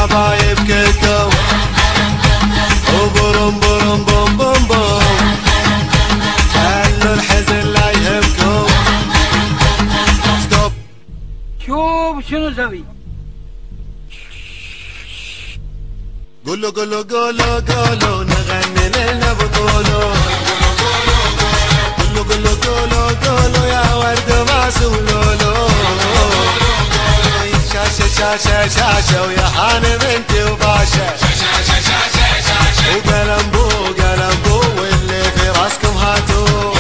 الحبايب كلكم وبرم برم بوم بوم بوم خلوا الحزن لا يهمكم. ستوب. شوف شنو نسوي؟ قولوا قولوا قولوا قولوا نغني لنا بطولوا. قولوا قولوا قولوا قولوا يا ورد ما سولولو. شاشة شاشة شاشة ويا حانم انتي وباشا وقلم بو قلم بو واللي في راسكم هاتوا.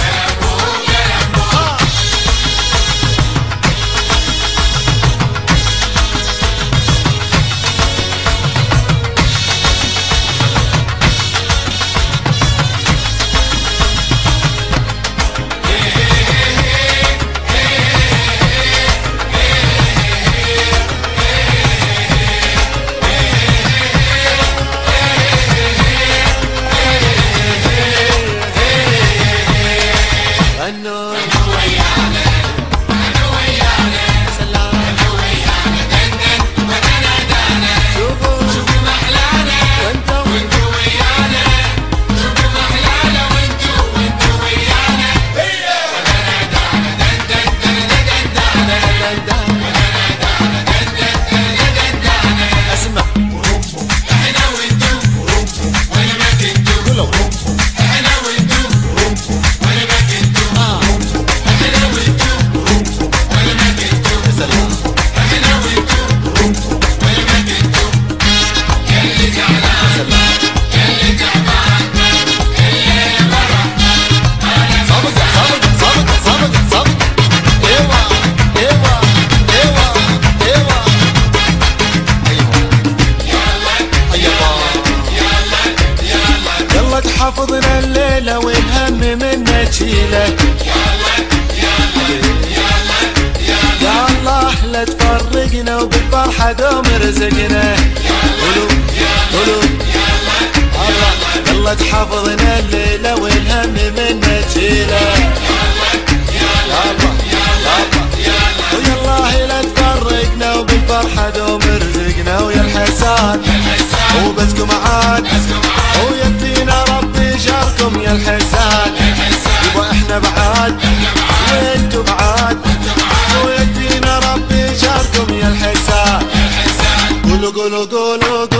حفظنا الليلة والهم منا تشيله. يا الله لا تفرقنا وبالفرحة دوم رزقنا. قولوا قولوا الله يلا تحفظنا الليلة والهم منا تشيله. يا الله ويا الله لا تفرقنا وبالفرحة دوم رزقنا. ويا الحسان وبسكم عاد ويكفينا ربي شركم يا الحسان. يبا احنا بعاد وانتو بعاد ويكفينا ربي شركم يا الحسان. قولوا قولوا قولوا